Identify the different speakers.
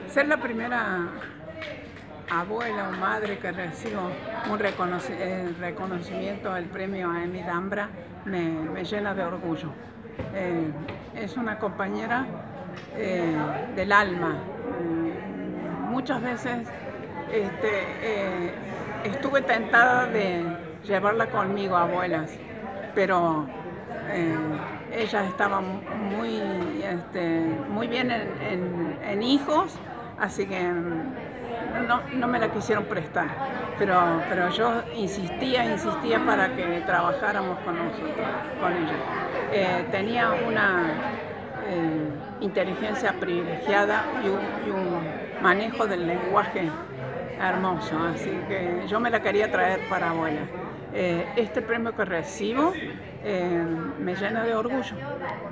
Speaker 1: Ser la primera abuela o madre que recibo un reconocimiento del premio Amy Dambra me llena de orgullo. Es una compañera del alma. Muchas veces estuve tentada de llevarla conmigo a abuelas, pero ella estaba muy bien en hijos, así que no me la quisieron prestar, pero yo insistía para que trabajáramos con ella. Tenía una inteligencia privilegiada y un manejo del lenguaje hermoso, así que yo me la quería traer para abuela. Este premio que recibo me llena de orgullo.